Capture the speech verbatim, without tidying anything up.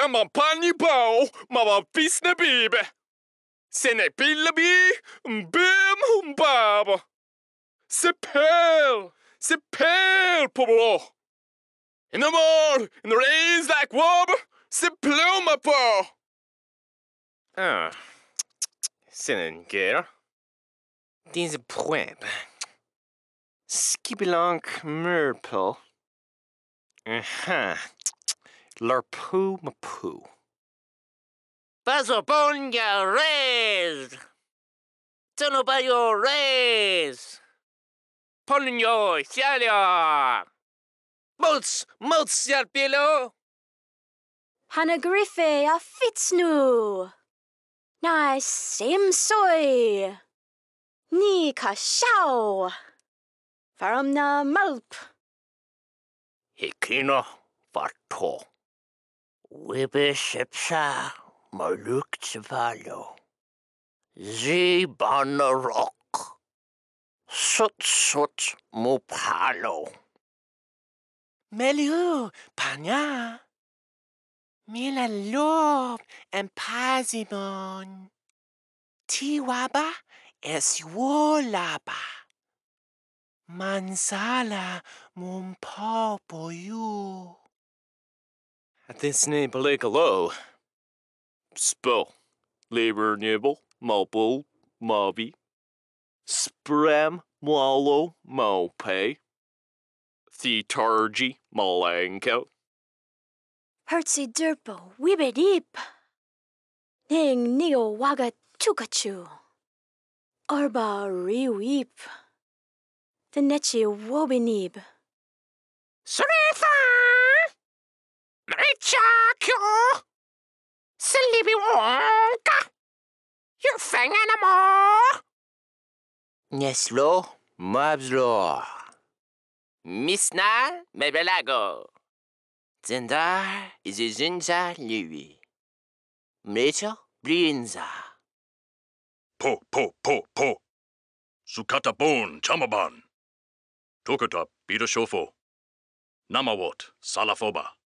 Ma pani pao, ma va pisne bibe. Se ne pillabi, bim hum baba. Se pel, se pel pobo. In the mud, in the rains like wobber, se pluma po. Ah, sinnen ger. Deze poep. Skibelank murpel. Aha. Larpoo mapoo. Pasoponya res. Tonobayo res. Ponyo sialia. Mots, mots sialpilo. Hanagrife a fitsnu. Na simsoy. Ni ka shao. Farum na malp. Hikino varto. Wibe shipsha maluk chivalo. Zibana rock. Sut sut mupalo. Meliu panya. Mila lob and pazimon. Tiwaba es wolaba. Mansala mumpopo you. This name Palikalo. Spill. Labor nibble, mopple, mavi. Spram, wallow, mope. Thetargy, malanko. Hertzi derpo wibedip. Ning neo waga tukachu. Orba reweep. The nechi wobinib. Srifa! Richakyo! Silibi wonka! You're fanging them all! Neslo, mabslo. Misna, mebelago. Zendar is a zinza lui. Mlecha, blinza. Po, po, po, po. Sukata bon, chamaban. Tokata, bida shofo. Namawot, salafoba.